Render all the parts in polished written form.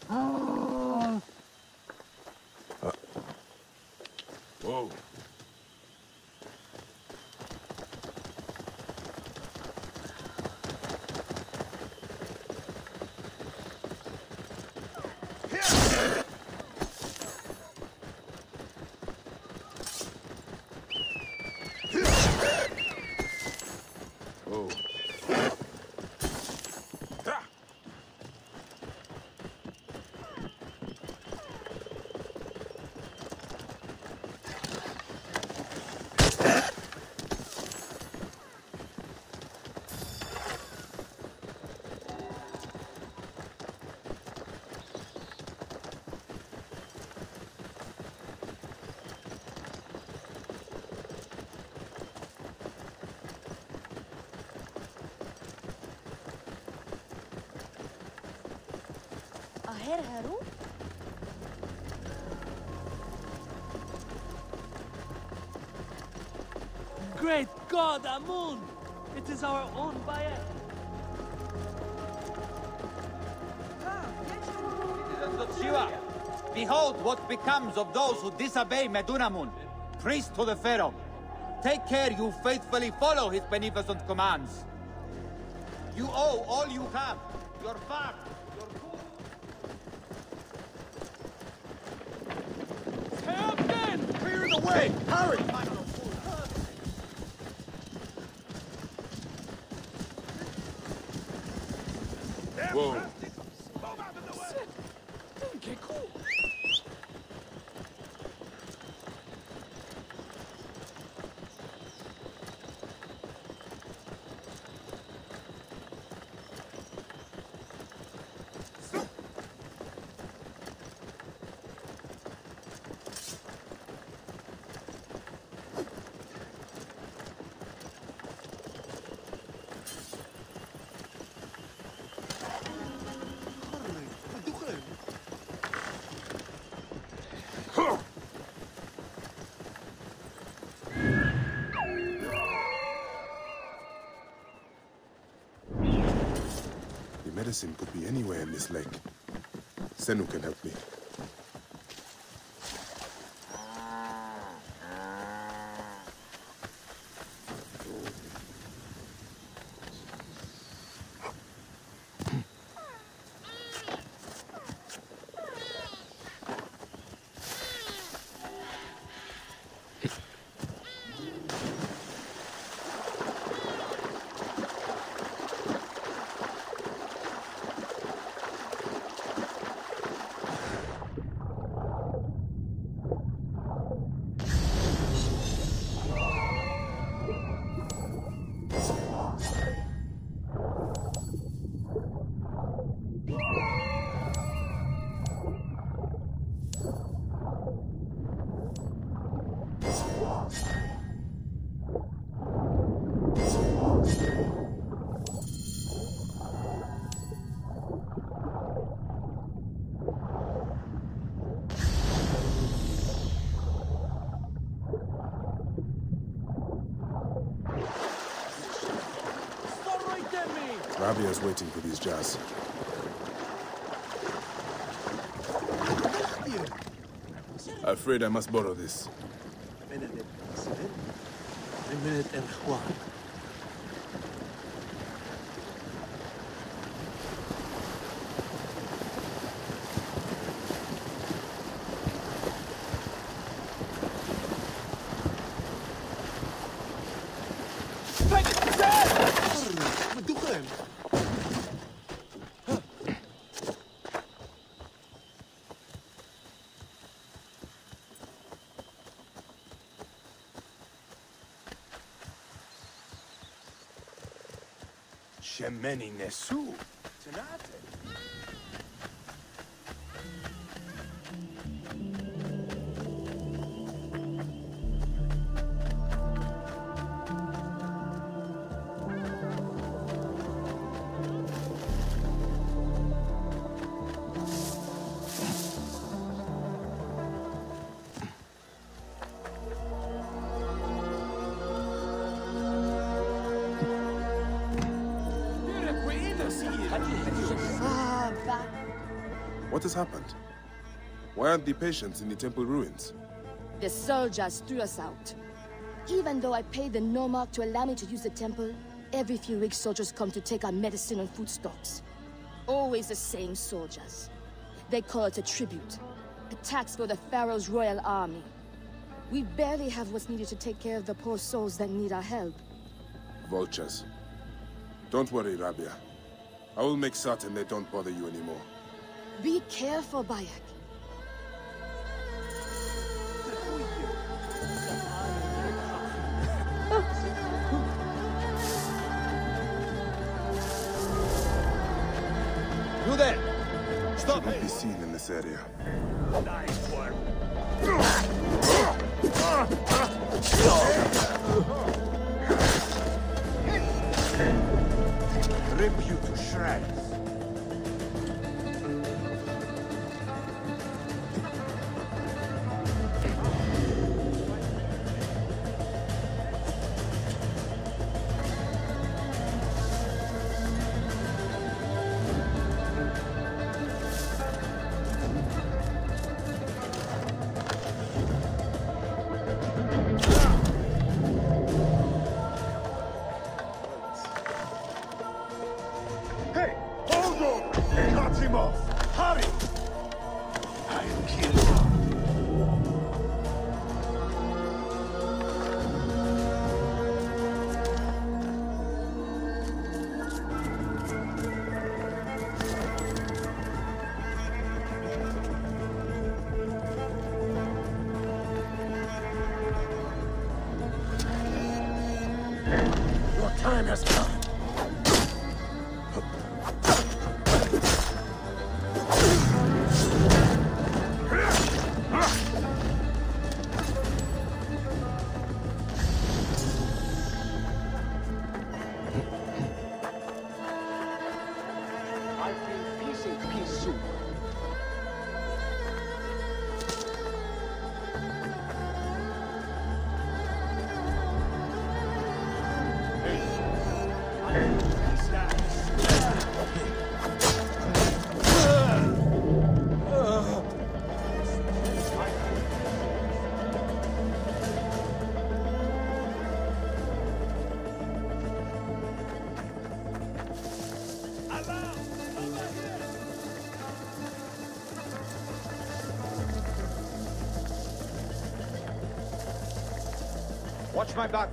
Whoa. Whoa. Aher Haru? Great God, Amun! It is our own Bayek. Citizens of Shiva, behold what becomes of those who disobey Medunamun, priest to the pharaoh. Take care you faithfully follow his beneficent commands. You owe all you have, your farm, your food. Clear the way! Hurry! Whoa. The medicine could be anywhere in this lake. Senu can help me. Rabia's waiting for these jars. Afraid I must borrow this. Shemeni Nesu. Tenate. What has happened? Why aren't the patients in the temple ruins? The soldiers threw us out. Even though I paid the Nomarch to allow me to use the temple, every few weeks soldiers come to take our medicine and food stocks. Always the same soldiers. They call it a tribute. A tax for the Pharaoh's royal army. We barely have what's needed to take care of the poor souls that need our help. Vultures. Don't worry, Rabia. I will make certain they don't bother you anymore. Be careful, Bayek. You there! Stop! Shouldn't be seen in this area. Nice work. Rip you to shreds. Hey, hold on! Cut him off! Hurry! I'll kill you. Your time has come. I've been piecing pea soup. Watch my back.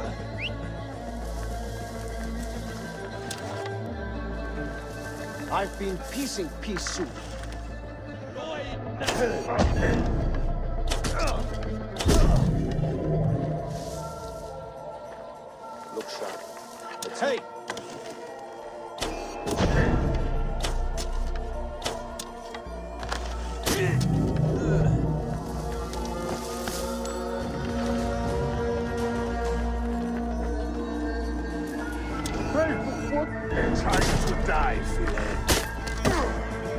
I've been piecing pea soup. Look sharp. Hey! Time to die, Philae.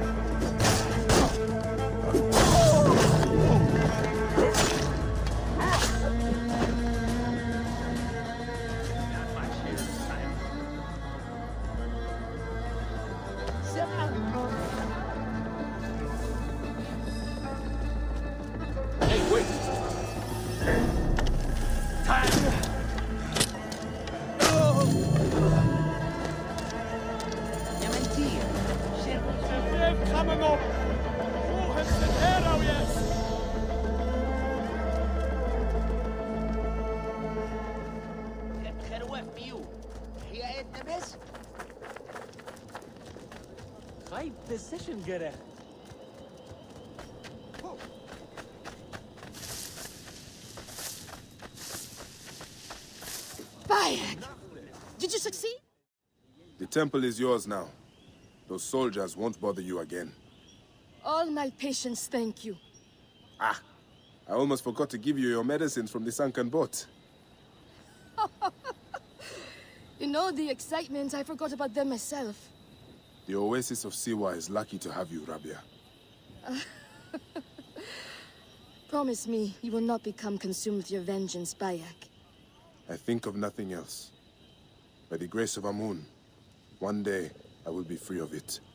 Hey, wait! Coming up! Who has the hero, yes? High decision, Gere. Bayek! Did you succeed? The temple is yours now. Those soldiers won't bother you again. All my patients thank you. Ah! I almost forgot to give you your medicines from the sunken boat. You know, the excitement, I forgot about them myself. The Oasis of Siwa is lucky to have you, Rabia. Promise me you will not become consumed with your vengeance, Bayek. I think of nothing else. By the grace of Amun, one day I will be free of it.